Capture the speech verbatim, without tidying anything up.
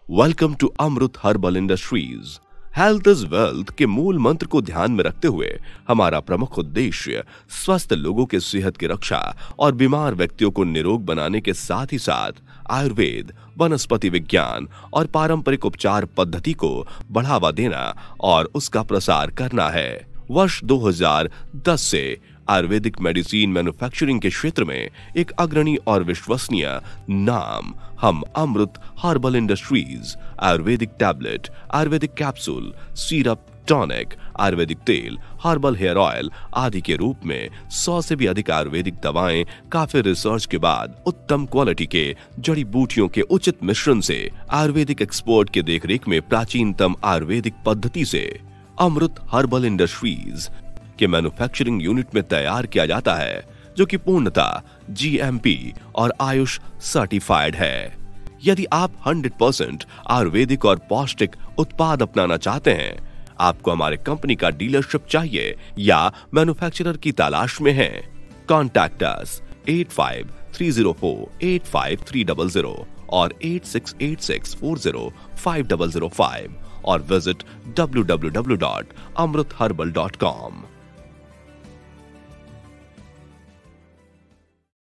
Welcome to Amrit herbal industries. Health is wealth के मूल मंत्र को ध्यान में रखते हुए हमारा प्रमुख उद्देश्य स्वस्थ लोगों के सेहत की रक्षा और बीमार व्यक्तियों को निरोग बनाने के साथ ही साथ आयुर्वेद, वनस्पति विज्ञान और पारंपरिक उपचार पद्धति को बढ़ावा देना और उसका प्रसार करना है। वर्ष दो हज़ार दस से आयुर्वेदिक मेडिसिन मैन्युफैक्चरिंग के क्षेत्र में एक अग्रणी और विश्वसनीय नाम हम Amrit herbal industries Ayurvedic tablet, Ayurvedic capsule, syrup, tonic, Ayurvedic तेल, हर्बल हेयर ऑयल आदि के रूप में सौ से भी अधिक आयुर्वेदिक दवाएं काफी रिसर्च के बाद उत्तम क्वालिटी के जड़ी बूटियों के उचित मिश्रण से आयुर्वेदिक एक्सपर्ट के देखरेख में प्राचीनतम आयुर्वेदिक पद्धति से अमृत हर्बल इंडस्ट्रीज के मैन्युफैक्चरिंग यूनिट में तैयार किया जाता है, जो कि पूर्णतः जी एम पी और आयुष सर्टिफाइड है। यदि आप सौ परसेंट आयुर्वेदिक और पौष्टिक उत्पाद अपनाना चाहते हैं, आपको हमारे कंपनी का डीलरशिप चाहिए या मैन्युफैक्चरर की तलाश में हैं, contact us at five three zero four eight five three zero zero और eight six eight six four zero five zero zero five और visit W W W dot Amrit herbal dot com.